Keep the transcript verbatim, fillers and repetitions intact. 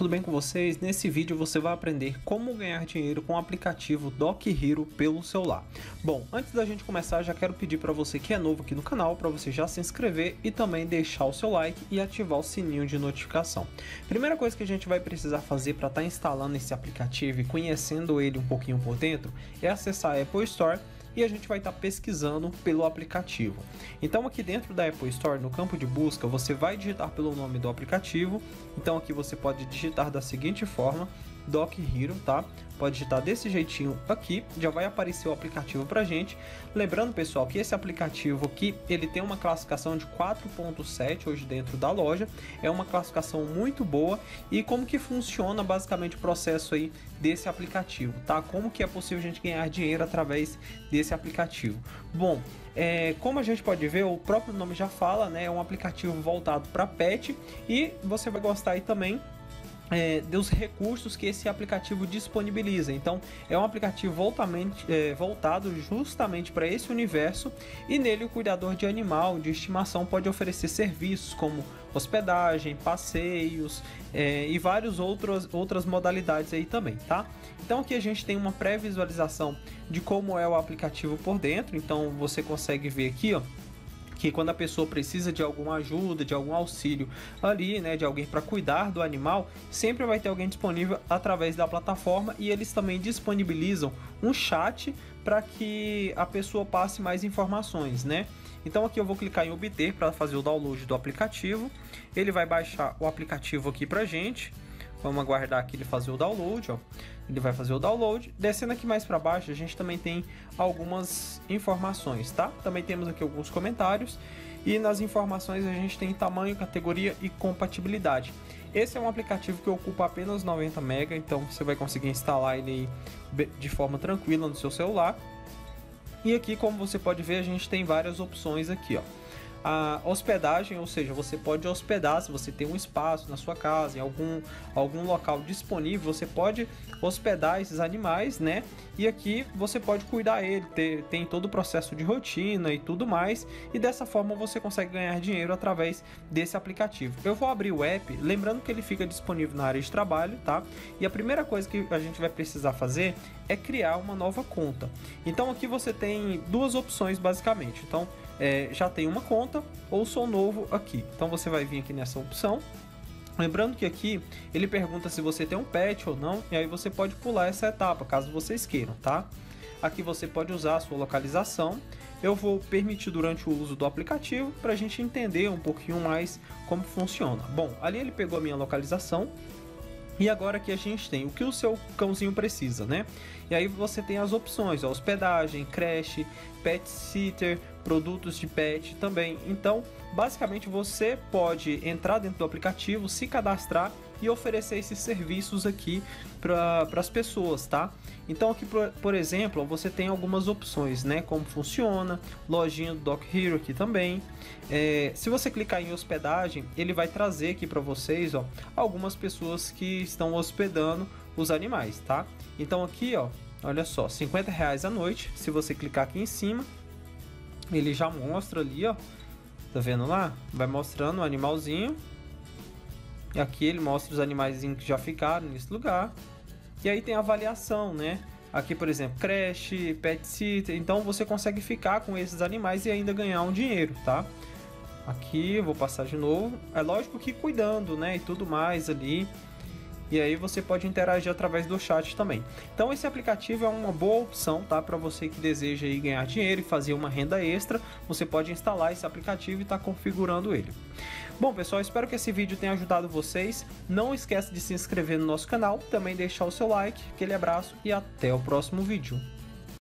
Tudo bem com vocês? Nesse vídeo você vai aprender como ganhar dinheiro com o aplicativo Doc Hero pelo celular. Bom, antes da gente começar, já quero pedir para você que é novo aqui no canal, para você já se inscrever e também deixar o seu like e ativar o sininho de notificação. Primeira coisa que a gente vai precisar fazer para estar instalando esse aplicativo e conhecendo ele um pouquinho por dentro é acessar a Apple Store e a gente vai estar pesquisando pelo aplicativo. Então aqui dentro da Apple Store, no campo de busca, você vai digitar pelo nome do aplicativo. Então aqui você pode digitar da seguinte forma, Doc Hero, tá? Pode digitar desse jeitinho aqui, já vai aparecer o aplicativo pra gente. Lembrando, pessoal, que esse aplicativo aqui, ele tem uma classificação de quatro ponto sete hoje dentro da loja. É uma classificação muito boa. E como que funciona basicamente o processo aí desse aplicativo, tá? Como que é possível a gente ganhar dinheiro através desse aplicativo? Bom, é, como a gente pode ver, o próprio nome já fala, né? É um aplicativo voltado para pet e você vai gostar aí também É, dos recursos que esse aplicativo disponibiliza. Então é um aplicativo voltamente, é, voltado justamente para esse universo, e nele o cuidador de animal de estimação pode oferecer serviços como hospedagem, passeios é, e várias outras, outras modalidades aí também, tá? Então aqui a gente tem uma pré-visualização de como é o aplicativo por dentro. Então você consegue ver aqui, ó, que quando a pessoa precisa de alguma ajuda, de algum auxílio ali, né, de alguém para cuidar do animal, sempre vai ter alguém disponível através da plataforma, e eles também disponibilizam um chat para que a pessoa passe mais informações, né? Então aqui eu vou clicar em obter para fazer o download do aplicativo. Ele vai baixar o aplicativo aqui pra gente. Vamos aguardar aqui ele fazer o download, ó. Ele vai fazer o download. Descendo aqui mais para baixo, a gente também tem algumas informações, tá? Também temos aqui alguns comentários. E nas informações a gente tem tamanho, categoria e compatibilidade. Esse é um aplicativo que ocupa apenas noventa megas, então você vai conseguir instalar ele aí de forma tranquila no seu celular. E aqui, como você pode ver, a gente tem várias opções aqui, ó. A hospedagem, ou seja, você pode hospedar, se você tem um espaço na sua casa, em algum, algum local disponível, você pode hospedar esses animais, né? E aqui você pode cuidar ele, ter, tem todo o processo de rotina e tudo mais, e dessa forma você consegue ganhar dinheiro através desse aplicativo. Eu vou abrir o app, lembrando que ele fica disponível na área de trabalho, tá? E a primeira coisa que a gente vai precisar fazer é criar uma nova conta. Então aqui você tem duas opções basicamente. Então É, já tem uma conta ou sou novo aqui. Então você vai vir aqui nessa opção. Lembrando que aqui ele pergunta se você tem um pet ou não, e aí você pode pular essa etapa caso vocês queiram, tá? Aqui você pode usar a sua localização. Eu vou permitir durante o uso do aplicativo para a gente entender um pouquinho mais como funciona. Bom, ali ele pegou a minha localização. E agora aqui a gente tem o que o seu cãozinho precisa, né? E aí você tem as opções, ó, hospedagem, creche, pet sitter, produtos de pet também. Então, basicamente você pode entrar dentro do aplicativo, se cadastrar e oferecer esses serviços aqui para as pessoas, tá? Então aqui, por, por exemplo, você tem algumas opções, né? Como funciona, lojinha do Doc Hero aqui também. É, se você clicar em hospedagem, ele vai trazer aqui para vocês, ó, algumas pessoas que estão hospedando os animais, tá? Então aqui, ó, olha só, cinquenta reais a noite. Se você clicar aqui em cima, ele já mostra ali, ó, tá vendo lá? Vai mostrando o animalzinho. E aqui ele mostra os animaizinhos que já ficaram nesse lugar. E aí tem a avaliação, né? Aqui, por exemplo, creche, pet sitter. Então você consegue ficar com esses animais e ainda ganhar um dinheiro, tá? Aqui eu vou passar de novo. É lógico que cuidando, né? E tudo mais ali. E aí você pode interagir através do chat também. Então esse aplicativo é uma boa opção, tá? Para você que deseja aí ganhar dinheiro e fazer uma renda extra, você pode instalar esse aplicativo e estar configurando ele. Bom, pessoal, espero que esse vídeo tenha ajudado vocês. Não esqueça de se inscrever no nosso canal, também deixar o seu like. Aquele abraço e até o próximo vídeo.